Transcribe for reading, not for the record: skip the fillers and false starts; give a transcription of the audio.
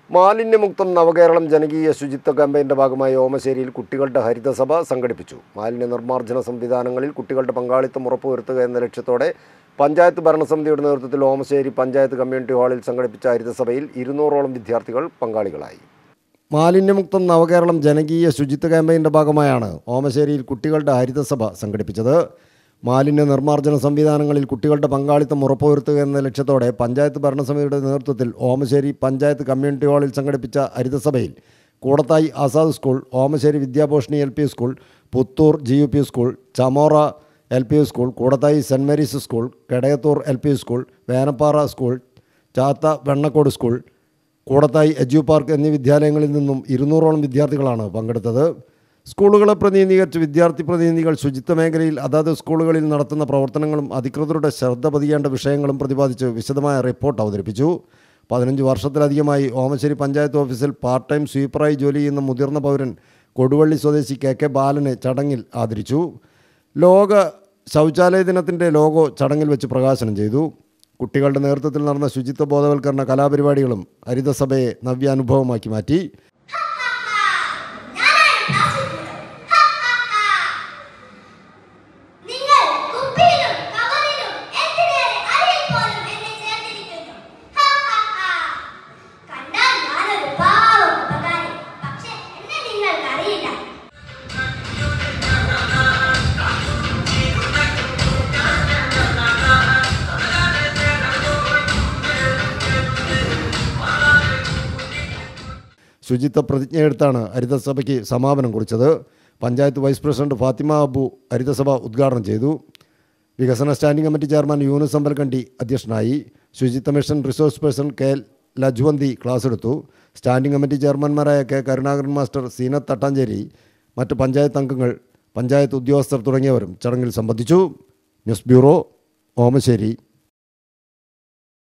മാലിന്യമുക്തം നവകേരളം ജനകീയ ശുചിത്വ ക്യാമ്പയിൻ്റെ ഭാഗമായി ഓമശ്ശേരിയിൽ കുട്ടികളുടെ ഹരിതസഭ സംഘടിപ്പിച്ചു. മാലിന്യ നിർമ്മാർജ്ജന സംവിധാനങ്ങളിൽ കുട്ടികളുടെ പങ്കാളിത്തം ഉറപ്പുവരുത്തുക എന്ന ലക്ഷ്യത്തോടെ പഞ്ചായത്ത് ഭരണസമിതിയുടെ നേതൃത്വത്തിൽ ഓമശ്ശേരി പഞ്ചായത്ത് കമ്മ്യൂണിറ്റി ഹാളിൽ സംഘടിപ്പിച്ച ഹരിതസഭയിൽ 200ഓളം വിദ്യാർത്ഥികൾ പങ്കാളികളായി. മാലിന്യമുക്തം നവകേരളം ജനകീയ ശുചിത്വ ക്യാമ്പയിൻ്റെ ഭാഗമായാണ് ഓമശ്ശേരിയിൽ കുട്ടികളുടെ ഹരിതസഭ സംഘടിപ്പിച്ചത്. മാലിന്യ നിർമ്മാർജ്ജന സംവിധാനങ്ങളിൽ കുട്ടികളുടെ പങ്കാളിത്തം ഉറപ്പുവരുത്തുക എന്ന ലക്ഷ്യത്തോടെ പഞ്ചായത്ത് ഭരണസമിതിയുടെ നേതൃത്വത്തിൽ ഓമശ്ശേരി പഞ്ചായത്ത് കമ്മ്യൂണിറ്റി ഹാളിൽ സംഘടിപ്പിച്ച ഹരിതസഭയിൽ Koodathai Azad school, Omassery Vidyabhushani LP school, Puthur GUP school, Chamora LP school, Koodathai saint Mary's school, Kedayathur LP school, Venappara school, Chatha Vennakode school, Koodathai edu park എന്നീ വിദ്യാലയങ്ങളിൽ നിന്നും 200ഓളം വിദ്യാർത്ഥികളാണ് പങ്കെടുത്തത്. സ്കൂളുകളെ പ്രതിനിധീകരിച്ച് വിദ്യാർത്ഥി പ്രതിനിധികൾ ശുചിത്വ മേഖലയിൽ അതാത് സ്കൂളുകളിൽ നടത്തുന്ന പ്രവർത്തനങ്ങളും അധികൃതരുടെ ശ്രദ്ധ പതിയേണ്ട വിഷയങ്ങളും പ്രതിപാദിച്ച് വിശദമായ റിപ്പോർട്ട് അവതരിപ്പിച്ചു. 15 വർഷത്തിലധികമായി ഓമശ്ശേരി പഞ്ചായത്ത് ഓഫീസിൽ പാർട്ട് ടൈം സ്വീപ്പറായി ജോലി ചെയ്യുന്ന മുതിർന്ന പൗരൻ കൊടുവള്ളി സ്വദേശി KK ബാലനെ ചടങ്ങിൽ ആദരിച്ചു. ലോക ശൗചാലയ ദിനത്തിൻ്റെ ലോഗോ ചടങ്ങിൽ വെച്ച് പ്രകാശനം ചെയ്തു. കുട്ടികളുടെ നേതൃത്വത്തിൽ നടന്ന ശുചിത്വ ബോധവൽക്കരണ കലാപരിപാടികളും ഹരിതസഭയെ നവ്യാനുഭവമാക്കി മാറ്റി. ശുചിത്വ പ്രതിജ്ഞയെടുത്താണ് ഹരിതസഭയ്ക്ക് സമാപനം കുറിച്ചത്. പഞ്ചായത്ത് വൈസ് പ്രസിഡന്റ് ഫാത്തിമ അബു ഹരിതസഭ ഉദ്ഘാടനം ചെയ്തു. വികസന standing committee chairman Yunus Ambalakandi അധ്യക്ഷനായി. Suchitwa mission resource person KL Lajwanthi class എടുത്തു. സ്റ്റാൻഡിംഗ് കമ്മിറ്റി ചെയർമാൻമാരായ K കരുണാകരൻ മാസ്റ്റർ, സീനത്ത് തട്ടാഞ്ചേരി, മറ്റ് പഞ്ചായത്ത് അംഗങ്ങൾ, പഞ്ചായത്ത് ഉദ്യോഗസ്ഥർ തുടങ്ങിയവരും ചടങ്ങിൽ സംബന്ധിച്ചു. News bureau, Omassery.